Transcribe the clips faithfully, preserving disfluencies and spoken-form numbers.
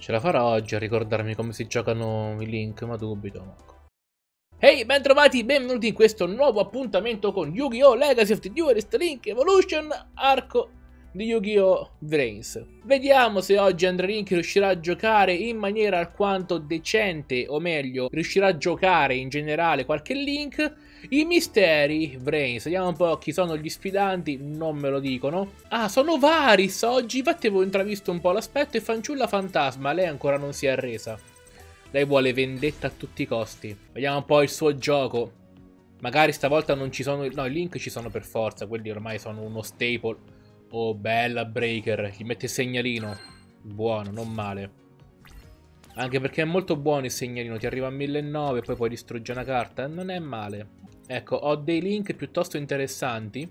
Ce la farò oggi a ricordarmi come si giocano i Link, ma dubito. Ehi, hey, bentrovati, benvenuti in questo nuovo appuntamento con Yu-Gi-Oh! Legacy of the Duelist Link Evolution, arco di Yu-Gi-Oh! Vrains. Vediamo se oggi Andre Link riuscirà a giocare in maniera alquanto decente, o meglio, riuscirà a giocare in generale qualche Link. I misteri Vrains, vediamo un po' chi sono gli sfidanti, non me lo dicono. Ah, sono Varys oggi, infatti avevo intravisto un po' l'aspetto, e Fanciulla Fantasma, lei ancora non si è arresa. Lei vuole vendetta a tutti i costi. Vediamo un po' il suo gioco. Magari stavolta non ci sono... No, i Link ci sono per forza, quelli ormai sono uno staple. Oh, bella Breaker, gli mette il segnalino. Buono, non male. Anche perché è molto buono il segnalino, ti arriva a millenovecento e poi puoi distruggere una carta. Non è male. Ecco, ho dei Link piuttosto interessanti.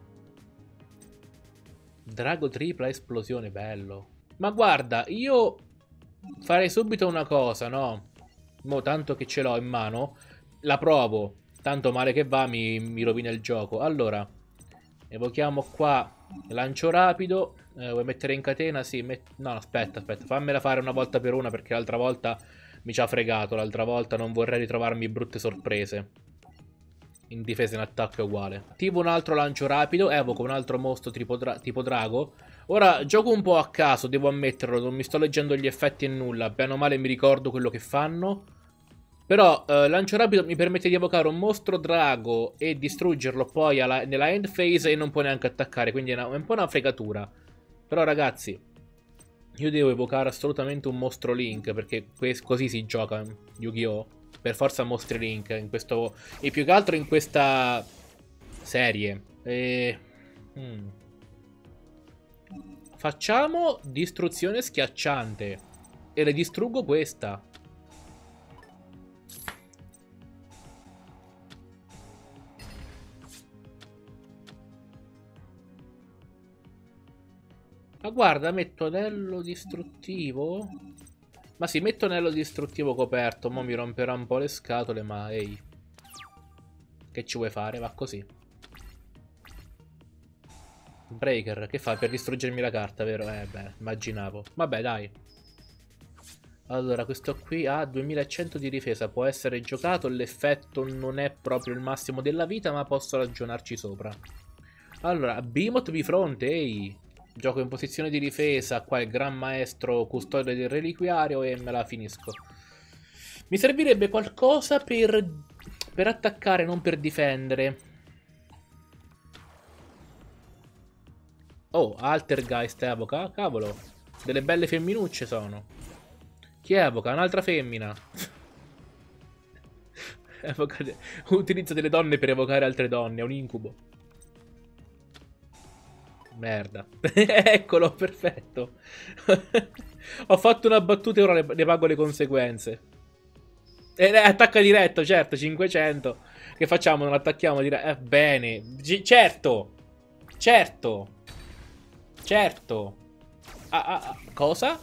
Drago tripla esplosione, bello. Ma guarda, io farei subito una cosa, no? Mo tanto che ce l'ho in mano, la provo. Tanto male che va, mi, mi rovina il gioco. Allora, evochiamo qua lancio rapido. Eh, vuoi mettere in catena? Sì, met... no, aspetta, aspetta. Fammela fare una volta per una, perché l'altra volta mi ci ha fregato. L'altra volta non vorrei ritrovarmi brutte sorprese. In difesa e in attacco è uguale. Attivo un altro lancio rapido, evoco un altro mostro tipo, dra tipo drago. Ora gioco un po' a caso, devo ammetterlo, non mi sto leggendo gli effetti e nulla. Bene o male mi ricordo quello che fanno. Però eh, lancio rapido mi permette di evocare un mostro drago e distruggerlo poi alla, nella end phase, e non può neanche attaccare, quindi è, una, è un po' una fregatura. Però ragazzi, io devo evocare assolutamente un mostro Link, perché così si gioca Yu-Gi-Oh! Per forza mostri Link in questo, e più che altro in questa serie. E... Hmm. Facciamo distruzione schiacciante e le distruggo questa. Ma guarda, metto anello distruttivo. Ma sì, metto anello distruttivo coperto. Mo' mi romperà un po' le scatole, ma ehi, che ci vuoi fare? Va così. Breaker, che fa per distruggermi la carta, vero? Eh beh, immaginavo. Vabbè, dai. Allora, questo qui ha duemilacento di difesa, può essere giocato. L'effetto non è proprio il massimo della vita, ma posso ragionarci sopra. Allora, Behemoth bifronte, ehi. Gioco in posizione di difesa, qua il Gran Maestro Custode del Reliquiario, e me la finisco. Mi servirebbe qualcosa per, per attaccare, non per difendere. Oh, Altergeist evoca, cavolo. Delle belle femminucce sono. Chi evoca? Un'altra femmina. Utilizza delle donne per evocare altre donne, è un incubo. Merda. Eccolo, perfetto. Ho fatto una battuta e ora ne, ne pago le conseguenze. E eh, attacca diretto, certo, cinquecento. Che facciamo? Non attacchiamo diretto? Eh, bene. G certo. Certo. Certo. Ah, ah, ah. Cosa?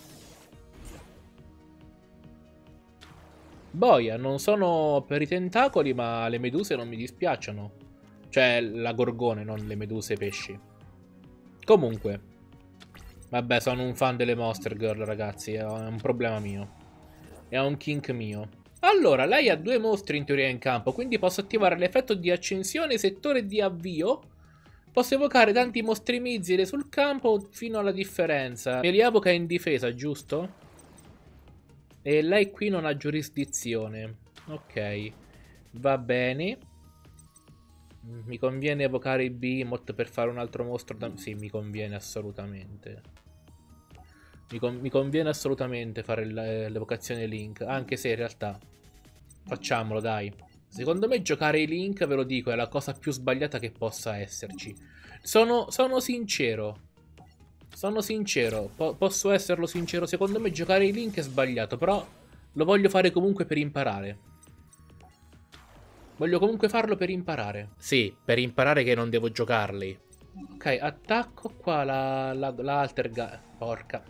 Boia, non sono per i tentacoli, ma le meduse non mi dispiacciono. Cioè, la gorgone, non le meduse pesci. Comunque, vabbè, sono un fan delle Monster Girl, ragazzi, è un problema mio. È un kink mio. Allora, lei ha due mostri in teoria in campo, quindi posso attivare l'effetto di accensione settore di avvio. Posso evocare tanti mostri missili sul campo fino alla differenza. Me li evoca in difesa, giusto? E lei qui non ha giurisdizione. Ok, va bene. Mi conviene evocare i Behemoth per fare un altro mostro da... Sì, mi conviene assolutamente. Mi, con... mi conviene assolutamente fare l'evocazione Link. Anche se in realtà... Facciamolo, dai. Secondo me giocare i Link, ve lo dico, è la cosa più sbagliata che possa esserci. Sono, sono sincero. Sono sincero. Po posso esserlo sincero. Secondo me giocare i Link è sbagliato, però lo voglio fare comunque per imparare. Voglio comunque farlo per imparare. Sì, per imparare che non devo giocarli. Ok, attacco qua la, la, la Alterga... Porca.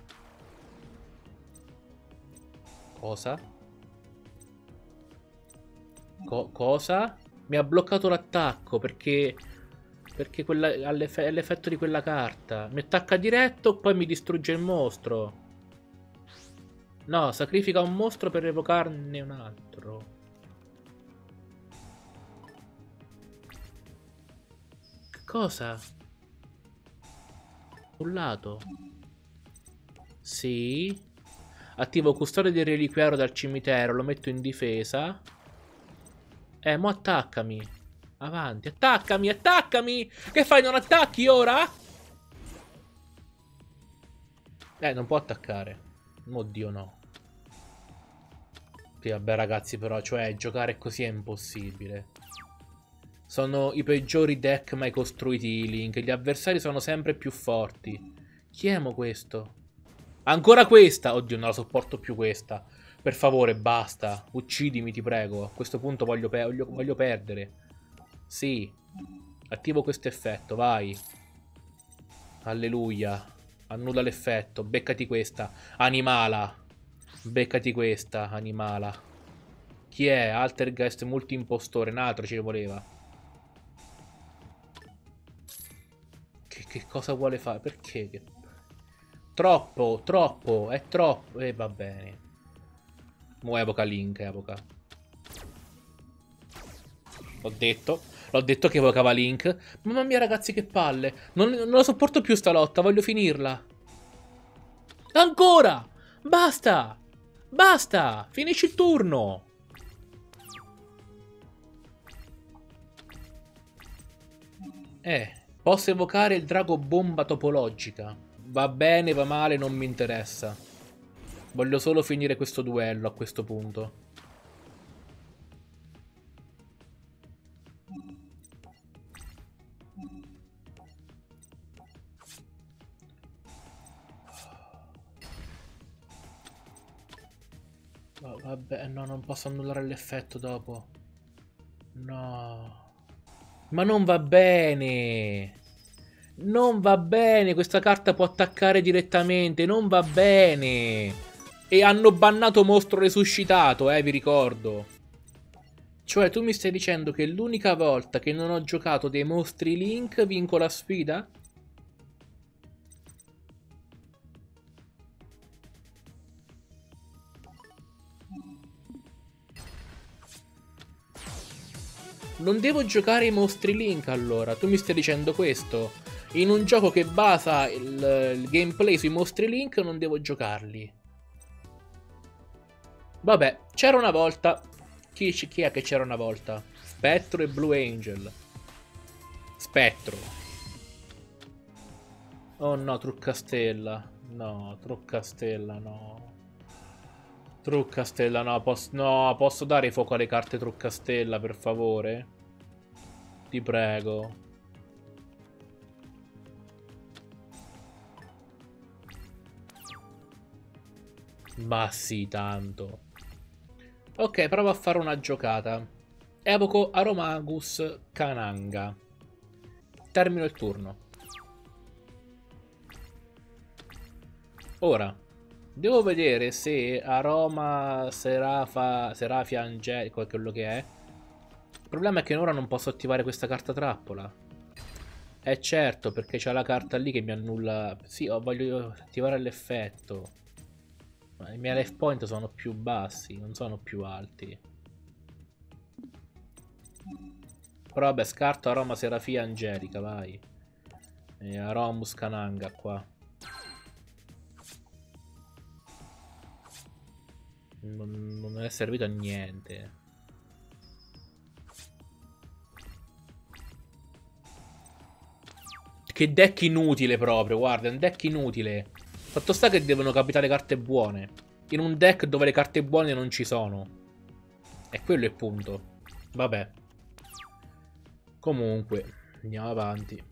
Cosa? Co cosa? Mi ha bloccato l'attacco perché... Perché quella, ha l'effetto di quella carta. Mi attacca diretto, poi mi distrugge il mostro. No, sacrifica un mostro per evocarne un altro. Cosa? Un lato. Sì. Attivo custode del reliquiario dal cimitero, lo metto in difesa. Eh, mo attaccami. Avanti, attaccami, attaccami! Che fai, non attacchi ora? Eh, non può attaccare. Oddio no. Sì, vabbè ragazzi, però, cioè, giocare così è impossibile. Sono i peggiori deck mai costruiti i Link. Gli avversari sono sempre più forti. Chi è mo questo? Ancora questa! Oddio, non la sopporto più questa. Per favore, basta. Uccidimi, ti prego. A questo punto voglio, pe voglio, voglio perdere. Sì. Attivo questo effetto, vai. Alleluia. Annulla l'effetto. Beccati questa. Animala. Beccati questa, animala. Chi è? Altergeist multi-impostore. Un altro ci voleva. Che, che cosa vuole fare? Perché? Che... Troppo, troppo, è troppo. E eh, va bene. Mo evoca Link, evoca. L'ho detto. L'ho detto che evocava Link. Mamma mia ragazzi, che palle. Non, non la sopporto più sta lotta, voglio finirla. Ancora! Basta! Basta! Finisci il turno! Eh, posso evocare il drago bomba topologica. Va bene, va male, non mi interessa. Voglio solo finire questo duello a questo punto. Oh, vabbè, no, non posso annullare l'effetto dopo. No. Ma non va bene. Non va bene. Questa carta può attaccare direttamente. Non va bene. E hanno bannato mostro resuscitato, eh, vi ricordo. Cioè, tu mi stai dicendo che l'unica volta che non ho giocato dei mostri Link vinco la sfida? Non devo giocare i mostri Link allora, tu mi stai dicendo questo? In un gioco che basa il, il gameplay sui mostri Link non devo giocarli. Vabbè, c'era una volta. Chi, chi è che c'era una volta? Spettro e Blue Angel. Spettro. Oh no, Truccastella. No, Truccastella, no. Truccastella, no, posso, no, posso dare fuoco alle carte Truccastella, per favore? Ti prego. Ma sì, tanto. Ok, provo a fare una giocata. Evoco Aromagus Kananga. Termino il turno. Ora, devo vedere se Aroma Serafa, Serafia Angelico è quello che è. Il problema è che ora non posso attivare questa carta trappola. Eh certo, perché c'è la carta lì che mi annulla. Sì, oh, voglio attivare l'effetto. Ma i miei life point sono più bassi, non sono più alti. Però vabbè, scarto Aroma Serafia Angelica, vai. E Aromus Kananga qua. Non, non è servito a niente. Che deck inutile proprio, guarda, è un deck inutile. Fatto sta che devono capitare carte buone. In un deck dove le carte buone non ci sono. E quello è il punto. Vabbè. Comunque, andiamo avanti.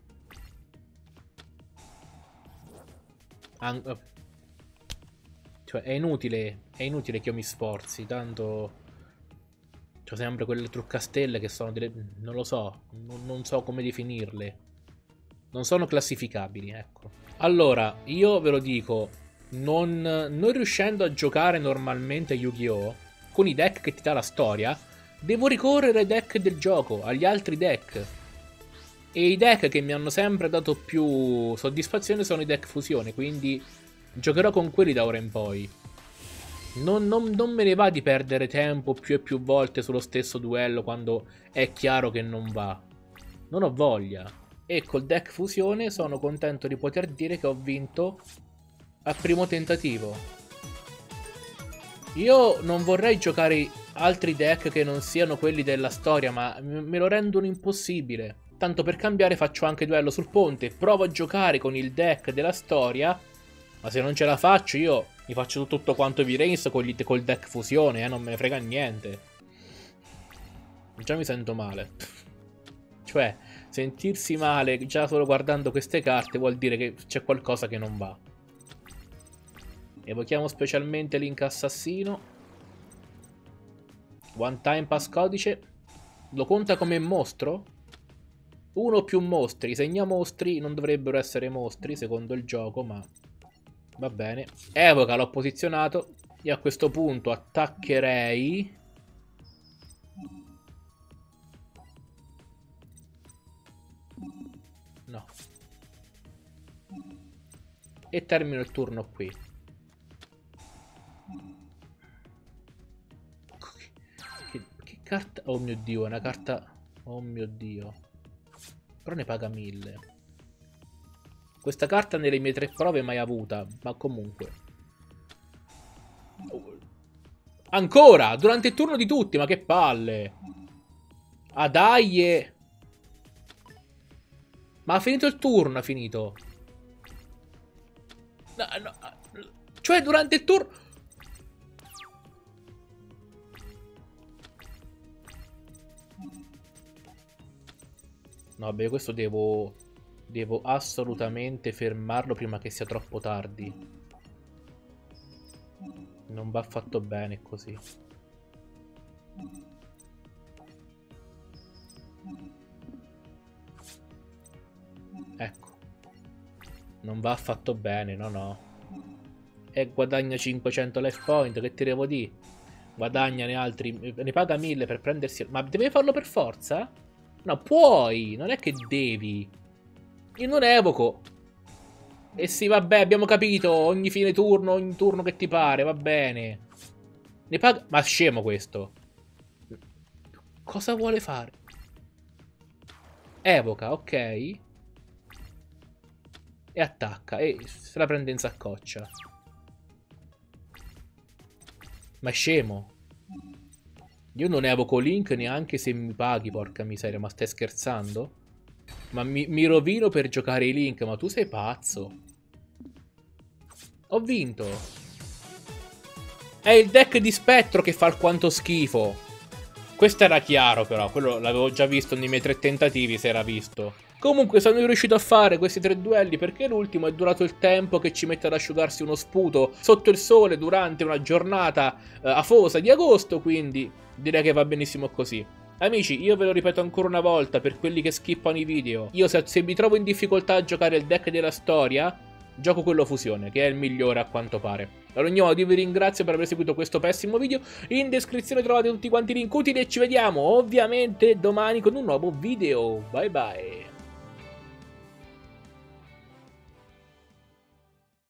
An cioè, è inutile. È inutile che io mi sforzi. Tanto c'ho sempre quelle truccastelle che sono delle... Non lo so. Non, non so come definirle. Non sono classificabili, ecco. Allora, io ve lo dico, non, non riuscendo a giocare normalmente a Yu-Gi-Oh! Con i deck che ti dà la storia, devo ricorrere ai deck del gioco, agli altri deck. E i deck che mi hanno sempre dato più soddisfazione sono i deck fusione, quindi giocherò con quelli da ora in poi. Non, non, non me ne va di perdere tempo più e più volte sullo stesso duello quando è chiaro che non va. Non ho voglia. E col deck fusione sono contento di poter dire che ho vinto al primo tentativo. Io non vorrei giocare altri deck che non siano quelli della storia, ma me lo rendono impossibile. Tanto per cambiare faccio anche duello sul ponte, provo a giocare con il deck della storia, ma se non ce la faccio io mi faccio tutto quanto V-Reigns col deck fusione, eh, non me ne frega niente. Già mi sento male. Cioè, sentirsi male già solo guardando queste carte vuol dire che c'è qualcosa che non va. Evochiamo specialmente Link Assassino. One time pass codice. Lo conta come mostro? Uno o più mostri. Segna mostri, non dovrebbero essere mostri secondo il gioco, ma va bene. Evoca, l'ho posizionato. Io a questo punto attaccherei. No. E termino il turno qui. Che, che carta? Oh mio Dio, è una carta. Oh mio Dio. Però ne paga mille. Questa carta nelle mie tre prove mai avuta. Ma comunque. Ancora! Durante il turno di tutti, ma che palle! Ah dai! Ma ha finito il turno, ha finito. No, no. Cioè durante il turno... No, beh, questo devo... Devo assolutamente fermarlo prima che sia troppo tardi. Non va fatto bene così. Ecco. Non va fatto bene, no no. E guadagna cinquecento life point, che ti devo dire? Guadagnane altri... Ne paga mille per prendersi... Ma deve farlo per forza? No, puoi! Non è che devi. Io non evoco. E sì, vabbè, abbiamo capito. Ogni fine turno, ogni turno che ti pare, va bene. Ne paga... Ma scemo questo. Cosa vuole fare? Evoca, ok. E attacca. E se la prende in saccoccia. Ma è scemo. Io non evoco Link neanche se mi paghi, porca miseria. Ma stai scherzando? Ma mi, mi rovino per giocare i Link. Ma tu sei pazzo. Ho vinto. È il deck di Spettro che fa alquanto schifo. Questo era chiaro però. Quello l'avevo già visto nei miei tre tentativi, se era visto. Comunque sono riuscito a fare questi tre duelli perché l'ultimo è durato il tempo che ci mette ad asciugarsi uno sputo sotto il sole durante una giornata eh, afosa di agosto, quindi direi che va benissimo così. Amici, io ve lo ripeto ancora una volta per quelli che skippano i video. Io se, se mi trovo in difficoltà a giocare il deck della storia, gioco quello fusione, che è il migliore a quanto pare. Ad ogni modo io vi ringrazio per aver seguito questo pessimo video. In descrizione trovate tutti quanti i link utili e ci vediamo ovviamente domani con un nuovo video. Bye bye.